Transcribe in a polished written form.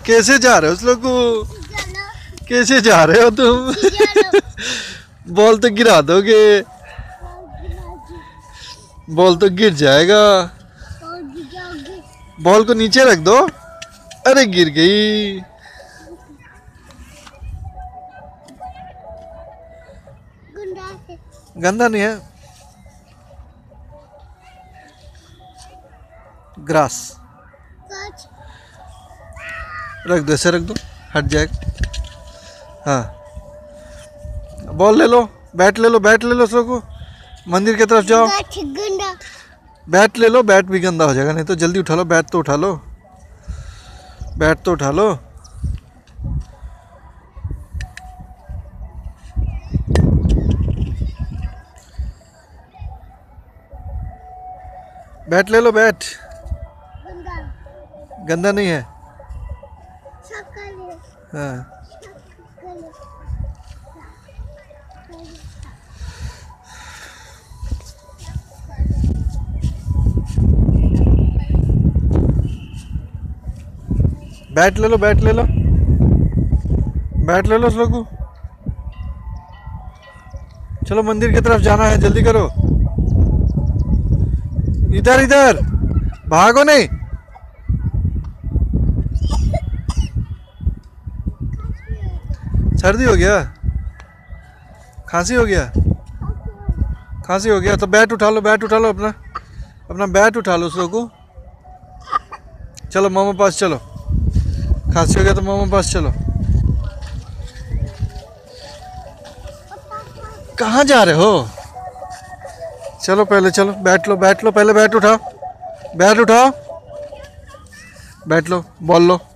कैसे जा रहे हो उस लोग को? कैसे जा रहे हो तुम? बॉल तो गिरा दोगे, बॉल तो गिर जाएगा। बॉल को नीचे रख दो। अरे गिर गई। गंदा नहीं है, ग्रास। रख दो, ऐसे रख दो, हट जाएगा। हाँ, बॉल ले लो, बैट ले लो, बैट ले लो सबको। मंदिर की तरफ जाओ। बैट ले लो, बैट भी गंदा हो जाएगा। नहीं तो जल्दी उठा लो, बैट तो उठा लो, बैट तो उठा लो। बैट ले लो, बैट। गंदा नहीं है। हाँ, बैट ले लो, बैट ले लो, बैट ले लो उस लोग को। चलो मंदिर की तरफ जाना है, जल्दी करो। इधर इधर भागो नहीं। सर्दी हो गया, खांसी हो गया, खांसी हो गया तो बैट उठा लो, बैट उठा लो, अपना अपना बैट उठा लो उस लोग को। चलो मामा पास चलो। खांसी हो गया तो मामा पास चलो। कहाँ जा रहे हो? चलो पहले चलो, बैठ लो, बैठ लो, पहले बैट उठाओ, बैट उठाओ, बैठ लो, बॉल लो।